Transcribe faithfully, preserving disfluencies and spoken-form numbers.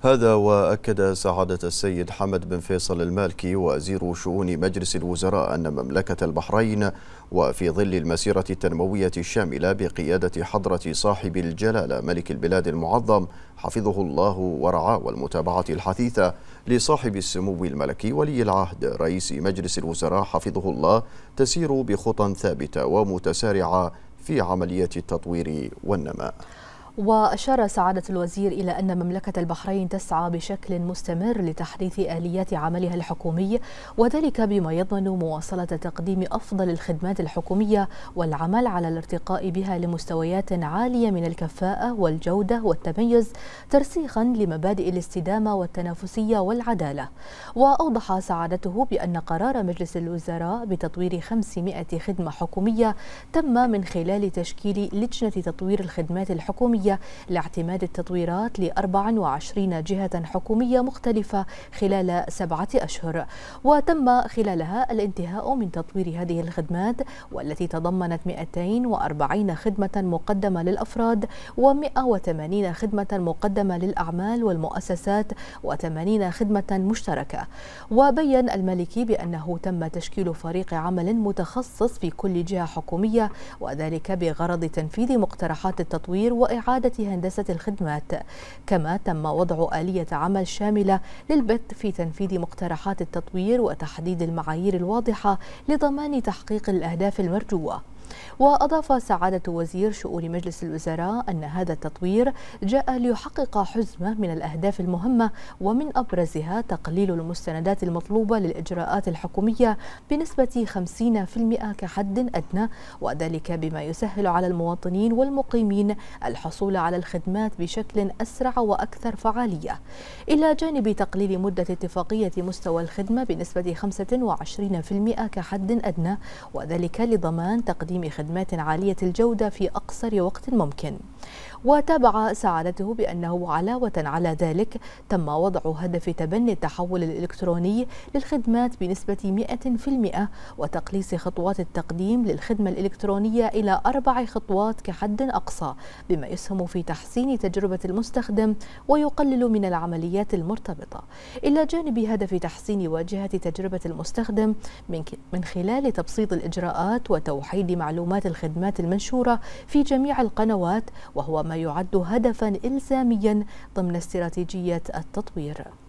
هذا وأكد سعادة السيد حمد بن فيصل المالكي وزير شؤون مجلس الوزراء أن مملكة البحرين وفي ظل المسيرة التنموية الشاملة بقيادة حضرة صاحب الجلالة ملك البلاد المعظم حفظه الله ورعاه والمتابعة الحثيثة لصاحب السمو الملكي ولي العهد رئيس مجلس الوزراء حفظه الله تسير بخطى ثابتة ومتسارعة في عملية التطوير والنماء. وأشار سعادة الوزير إلى أن مملكة البحرين تسعى بشكل مستمر لتحديث آليات عملها الحكومي، وذلك بما يضمن مواصلة تقديم أفضل الخدمات الحكومية والعمل على الارتقاء بها لمستويات عالية من الكفاءة والجودة والتميز، ترسيخا لمبادئ الاستدامة والتنافسية والعدالة. وأوضح سعادته بأن قرار مجلس الوزراء بتطوير خمسمائة خدمة حكومية تم من خلال تشكيل لجنة تطوير الخدمات الحكومية لاعتماد التطويرات ل أربع وعشرين جهة حكومية مختلفة خلال سبعة أشهر، وتم خلالها الانتهاء من تطوير هذه الخدمات، والتي تضمنت مئتين وأربعين خدمة مقدمة للأفراد ومئة وثمانين خدمة مقدمة للأعمال والمؤسسات وثمانين خدمة مشتركة. وبين المالكي بأنه تم تشكيل فريق عمل متخصص في كل جهة حكومية، وذلك بغرض تنفيذ مقترحات التطوير وإعادة هندسة الخدمات. كما تم وضع آلية عمل شاملة للبت في تنفيذ مقترحات التطوير وتحديد المعايير الواضحة لضمان تحقيق الأهداف المرجوة. وأضاف سعادة وزير شؤون مجلس الوزراء أن هذا التطوير جاء ليحقق حزمة من الأهداف المهمة، ومن أبرزها تقليل المستندات المطلوبة للإجراءات الحكومية بنسبة خمسين بالمئة كحد أدنى، وذلك بما يسهل على المواطنين والمقيمين الحصول على الخدمات بشكل أسرع وأكثر فعالية، إلى جانب تقليل مدة اتفاقية مستوى الخدمة بنسبة خمسة وعشرين بالمئة كحد أدنى، وذلك لضمان تقديم خدمات عالية الجودة في أقصر وقت ممكن. وتابع سعادته بأنه علاوة على ذلك تم وضع هدف تبني التحول الإلكتروني للخدمات بنسبة مئة بالمئة وتقليص خطوات التقديم للخدمة الإلكترونية إلى أربع خطوات كحد أقصى، بما يسهم في تحسين تجربة المستخدم ويقلل من العمليات المرتبطة، إلى جانب هدف تحسين واجهة تجربة المستخدم من خلال تبسيط الإجراءات وتوحيد معلومات الخدمات المنشورة في جميع القنوات، وهو ما يعد هدفا إلزاميا ضمن استراتيجية التطوير.